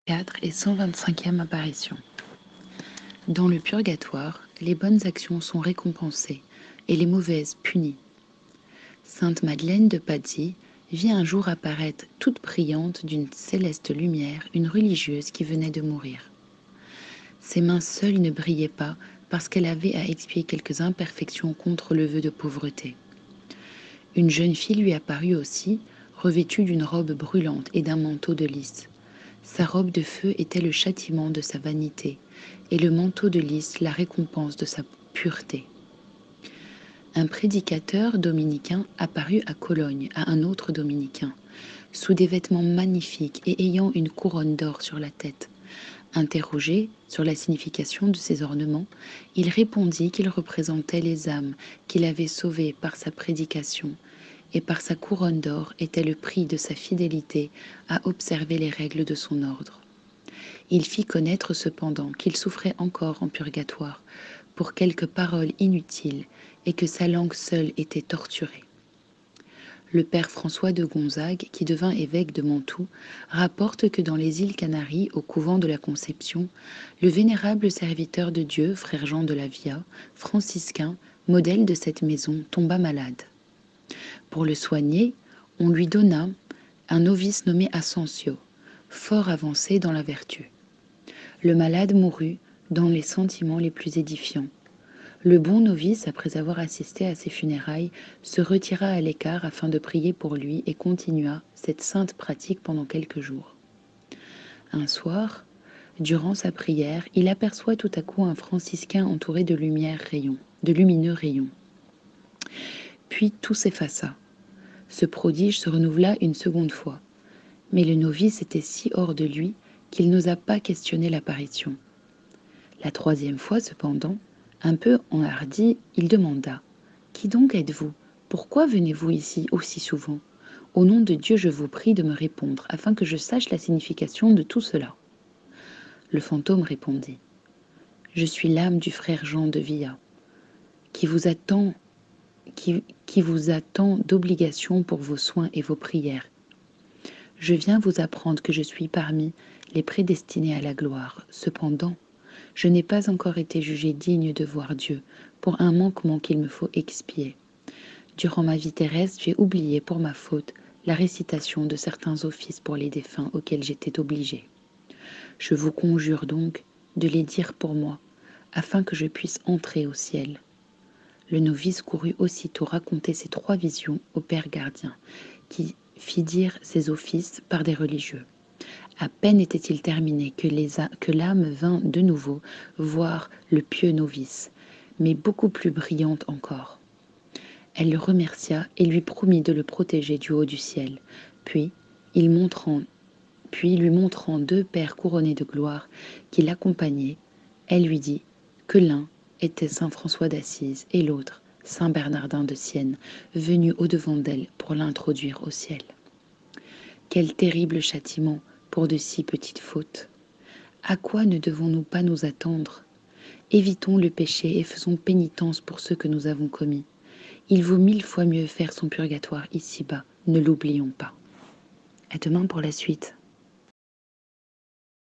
4 et 125e apparition. Dans le purgatoire, les bonnes actions sont récompensées et les mauvaises punies. Sainte Madeleine de Pazzi vit un jour apparaître toute brillante d'une céleste lumière une religieuse qui venait de mourir. Ses mains seules ne brillaient pas parce qu'elle avait à expier quelques imperfections contre le vœu de pauvreté. Une jeune fille lui apparut aussi, revêtue d'une robe brûlante et d'un manteau de lys. Sa robe de feu était le châtiment de sa vanité, et le manteau de lys la récompense de sa pureté. Un prédicateur dominicain apparut à Cologne à un autre dominicain, sous des vêtements magnifiques et ayant une couronne d'or sur la tête. Interrogé sur la signification de ces ornements, il répondit qu'ils représentaient les âmes qu'il avait sauvées par sa prédication, et par sa couronne d'or était le prix de sa fidélité à observer les règles de son ordre. Il fit connaître cependant qu'il souffrait encore en purgatoire pour quelques paroles inutiles et que sa langue seule était torturée. Le père François de Gonzague, qui devint évêque de Mantoue, rapporte que dans les îles Canaries, au couvent de la Conception, le vénérable serviteur de Dieu, frère Jean de la Via, franciscain, modèle de cette maison, tomba malade. Pour le soigner, on lui donna un novice nommé Asensio, fort avancé dans la vertu. Le malade mourut dans les sentiments les plus édifiants. Le bon novice, après avoir assisté à ses funérailles, se retira à l'écart afin de prier pour lui et continua cette sainte pratique pendant quelques jours. Un soir, durant sa prière, il aperçoit tout à coup un franciscain entouré de lumineux rayons. Puis tout s'effaça. Ce prodige se renouvela une seconde fois, mais le novice était si hors de lui qu'il n'osa pas questionner l'apparition. La troisième fois, cependant, un peu enhardi, il demanda « Qui donc êtes-vous? Pourquoi venez-vous ici aussi souvent? Au nom de Dieu, je vous prie de me répondre, afin que je sache la signification de tout cela. » Le fantôme répondit « Je suis l'âme du frère Jean de Via, qui vous attend d'obligation pour vos soins et vos prières. Je viens vous apprendre que je suis parmi les prédestinés à la gloire. Cependant, je n'ai pas encore été jugé digne de voir Dieu pour un manquement qu'il me faut expier. Durant ma vie terrestre, j'ai oublié pour ma faute la récitation de certains offices pour les défunts auxquels j'étais obligé. Je vous conjure donc de les dire pour moi, afin que je puisse entrer au ciel. » Le novice courut aussitôt raconter ces 3 visions au père gardien, qui fit dire ces offices par des religieux. À peine était-il terminé que l'âme vint de nouveau voir le pieux novice, mais beaucoup plus brillante encore. Elle le remercia et lui promit de le protéger du haut du ciel. Puis, lui montrant 2 pères couronnés de gloire qui l'accompagnaient, elle lui dit que l'un était saint François d'Assise et l'autre saint Bernardin de Sienne, venu au-devant d'elle pour l'introduire au ciel. Quel terrible châtiment pour de si petites fautes! À quoi ne devons-nous pas nous attendre? Évitons le péché et faisons pénitence pour ceux que nous avons commis. Il vaut 1000 fois mieux faire son purgatoire ici-bas, ne l'oublions pas. À demain pour la suite.